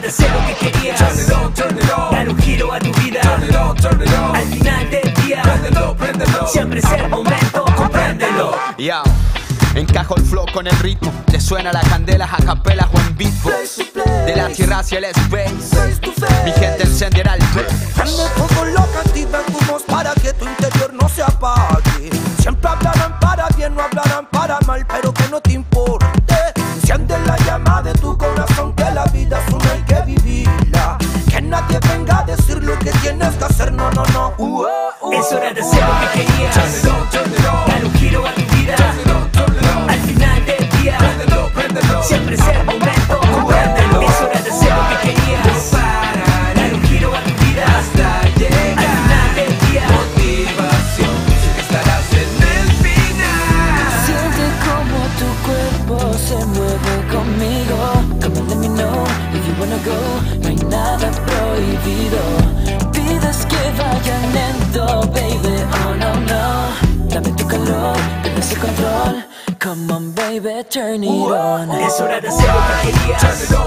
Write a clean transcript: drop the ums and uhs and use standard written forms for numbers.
de hacer lo que querías. Turn it on. Dar un giro a tu vida. Turn it on. Al final del día, Préndelo. siempre es el momento, compréndelo. Ya, encajo el flow con el ritmo. Te suena la candela a capelas o en beatbox. De la tierra hacia el space, mi gente encenderá el Prende fuego lo que activa tu voz para que tu interior no se apague. Siempre hablarán para bien, no hablarán para mal, pero que no te importe. Enciende la llama de tu corazón, que la vida es una, hay que vivirla. Que nadie venga a decir lo que tienes que hacer, no, no, no. Es hora de hacer lo que querías. Turn it on. Dar un giro a tu vida. Turn it on. Al final del día, Préndelo. siempre es el momento, compréndelo. Es hora de hacer lo que querías. Dar un giro a tu vida. Hasta Al llegar. final del día, Motivación. Sé que estarás en el final. Siente como tu cuerpo se mueve conmigo. Come and let me know if you wanna go. No hay nada prohibido. Pides que vaya lento, baby. Oh no, no. Dame tu calor, pierdes el control. Come on, baby, turn it on. es hora de hacer lo que querías.